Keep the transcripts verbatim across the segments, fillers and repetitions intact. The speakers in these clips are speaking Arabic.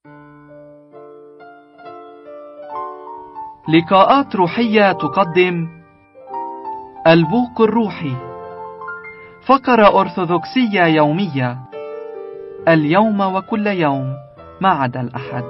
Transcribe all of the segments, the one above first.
لقاءات روحية تقدم البوق الروحي، فقرة أرثوذكسية يومية، اليوم وكل يوم ما عدا الأحد.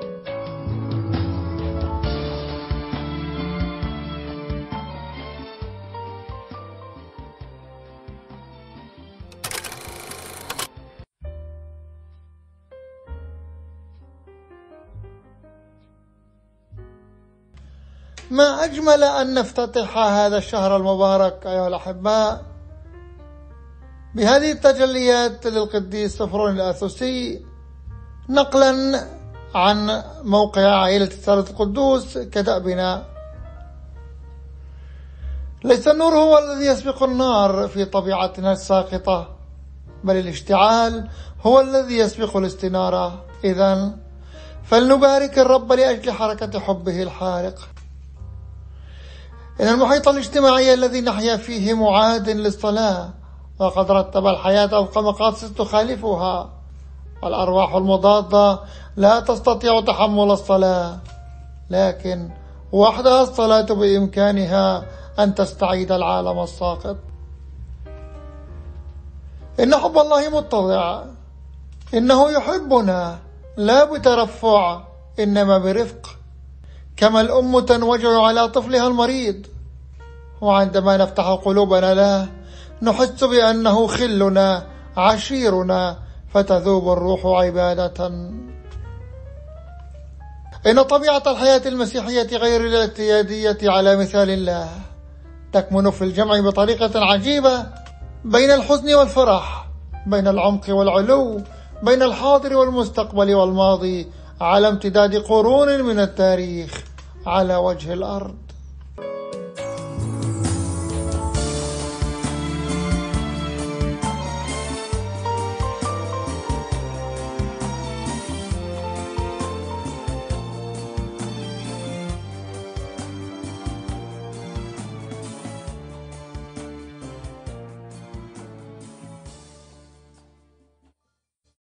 ما أجمل أن نفتتح هذا الشهر المبارك أيها الأحباء بهذه التجليات للقديس صفرون الأثوسي، نقلا عن موقع عائلة الثالث القدوس كدأبنا. ليس النور هو الذي يسبق النار في طبيعتنا الساقطة، بل الاشتعال هو الذي يسبق الاستنارة. إذن فلنبارك الرب لأجل حركة حبه الحارق. إن المحيط الاجتماعي الذي نحيا فيه معاد للصلاة، وقد رتب الحياة وفق مقاصد تخالفها، والأرواح المضادة لا تستطيع تحمل الصلاة، لكن وحدها الصلاة بإمكانها أن تستعيد العالم الساقط. إن حب الله متضع، إنه يحبنا لا بترفع إنما برفق، كما الأم تنوجع على طفلها المريض، وعندما نفتح قلوبنا له نحس بأنه خلنا عشيرنا، فتذوب الروح عبادة. إن طبيعة الحياة المسيحية غير الاعتيادية على مثال الله تكمن في الجمع بطريقة عجيبة بين الحزن والفرح، بين العمق والعلو، بين الحاضر والمستقبل والماضي، على امتداد قرون من التاريخ على وجه الأرض.